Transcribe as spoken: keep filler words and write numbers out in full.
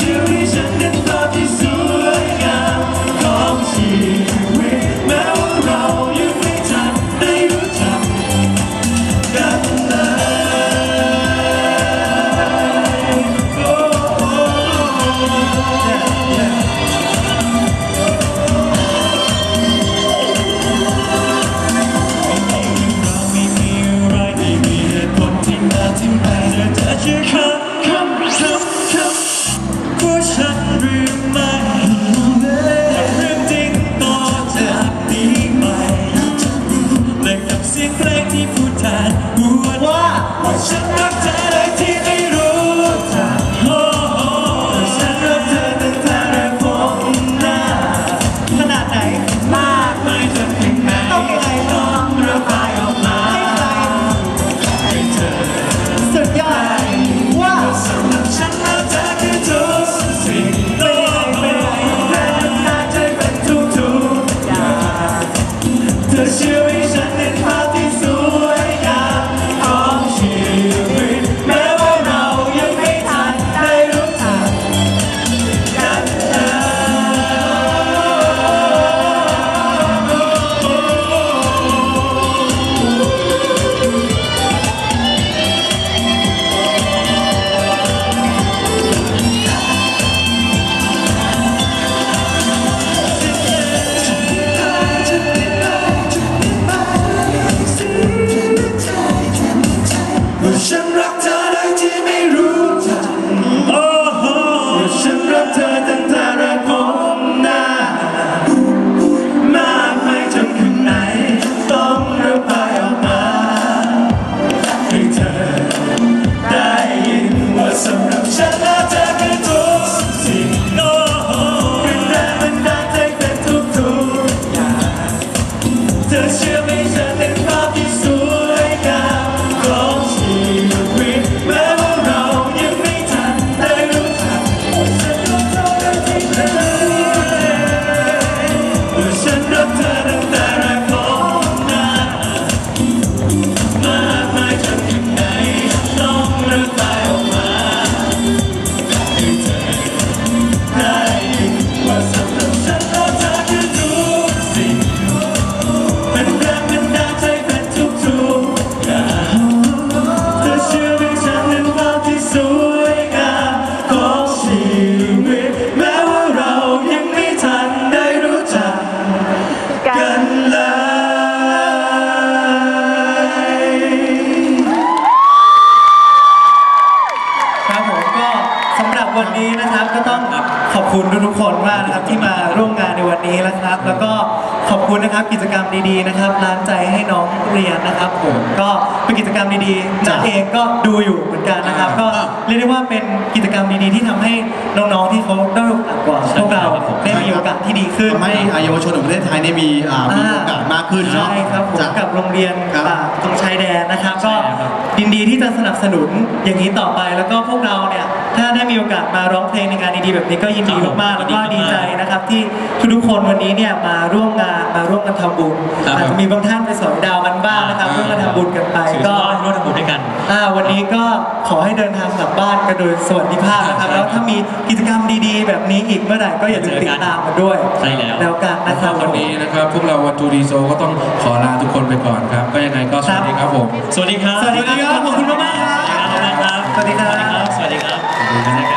ชีวิตฉันนั้นภาพที่สวยงามของชีวิตแม้ว่าเรายังไม่ทันได้รู้จักกันเลยจะคำคำคำคำว่าฉันหรือไม่เรื่องจริงต่อจากนี้ไปและกับเสียงเพลงที่พูดแทนพูดว่าว่าฉันรักเธอโดยที่ไม่รู้จักโอ้โหฉันรักเธอตั้งแต่แรกพบหน้าขนาดไหนมากไม่จนถึงไหนต้องยังไงต้องระบายออกมาให้เธอสุดยอดสำหรับฉันแล้วเธอคือทุกสิ่งไม่ได้แม้น้ำตาใจเป็นทุกทุกอย่างเธอเชื่อให้ฉันเป็นภาพที่สวยงามของชีวิตแม้ว่าเรายังไม่ทันได้รู้จักกันเลยฉันรักเธอโดยที่ไม่รู้จักโอ้โหฉันรักเธอตั้งแต่แรกพบหน้ามากไม่จนข้างในต้องระบายออกมาให้เธอได้ยินว่าสำหรับฉันแล้วเธอคือทุกสิ่งโอ้โหเป็นแรงบันดาลใจเป็นทุกทุกอย่างเธอเชื่อไหมฉันเป็นภาพที่สวยงามของชีวิตแม้ว่าเรายังไม่ทันได้รู้จักฉันรักเธอโดยที่ไม่รู้ฉันรักเธอตั้งแต่แรกพบหน้ามากมายจนถึงไหนต้องระบายออกมาให้เธอได้ยินว่าสำหรับฉันแล้วเธอคือทุกสิ่งเป็นแรงบันดาลใจเป็นทุกทุกอย่างเธอเชื่อไหมฉันเป็นภาพที่สวยงามของชีวิตแม้ว่าเรายังไม่ทันได้รู้จักกันเลยครับผมก็สำหรับวันนี้นะครับก็ต้องขอบคุณทุกๆคนมากนะครับที่มาร่วมงานในวันนี้นะครับแล้วก็ขอบคุณนะครับกิจกรรมดีๆนะครับล้างใจให้น้องเรียนนะครับผมก็เป็นกิจกรรมดีๆนักเองก็ดูอยู่เหมือนกันนะครับก็เรียกได้ว่าเป็นกิจกรรมดีๆที่ทำให้น้องๆที่เขาได้โอกาสกว่าพวกเราได้มีโอกาสที่ดีขึ้นทำให้เยาวชนของประเทศไทยได้มีมีโอกาสมากขึ้นเนาะใช่ครับผมกับโรงเรียนตรงชายแดนนะครับก็ยินดีที่จะสนับสนุนอย่างนี้ต่อไปแล้วก็พวกเราเนี่ยถ้าได้มีโอกาสมาร้องเพลงในงานดีๆแบบนี้ก็ยินดีมากๆแล้วก็ดีใจนะครับที่ทุกๆคนวันนี้เนี่ยมาร่วมงานมาร่วมกันทำบุญอาจจะมีบางท่านไปสอยดาวกันบ้างนะครับร่วมกันทำบุญกันไปก็ร่วมทำบุญด้วยกันวันนี้ก็ขอให้เดินทางกลับบ้านกันโดยสวัสดิภาพนะครับแล้วถ้ามีกิจกรรมดีๆแบบนี้อีกเมื่อไหร่ก็อย่าลืมติดตามกันด้วยใช่แล้วแล้วกันนะครับวันนี้นะครับพวกเราวันทูดีโซก็ต้องขอลาทุกคนไปก่อนครับก็ยังไงก็สวัสดีครับผมสวัสดีครับสวัสดีครับขอบคุณมากๆครับสวัสดีครับสวัสดีครับสวัสดีครับ